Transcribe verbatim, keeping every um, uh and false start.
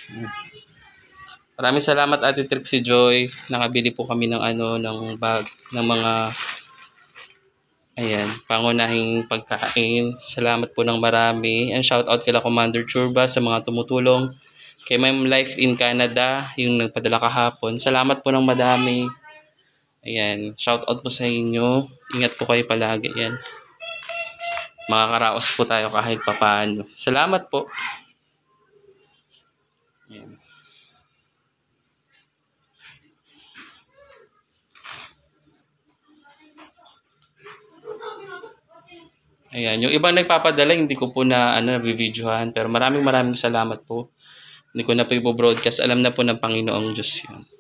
Maraming salamat Ate Trixie Joy. Nakabili po kami ng ano, ng bag, ng mga ayan, pangunahing pagkain. Salamat po ng marami. And shout out kila Commander Churba sa mga tumutulong. Kay Ma'am Life in Canada, yung nagpadala kahapon. Salamat po ng madami. Ayan, shout out po sa inyo. Ingat po kayo palagi. Ayan. Makakaraos po tayo kahit papaano. Salamat po. Ayan. Ayan, yung ibang nagpapadala, hindi ko po na ano, na-videohan. Pero maraming maraming salamat po. Hindi ko na po i-broadcast. Alam na po ng Panginoong Diyos yun.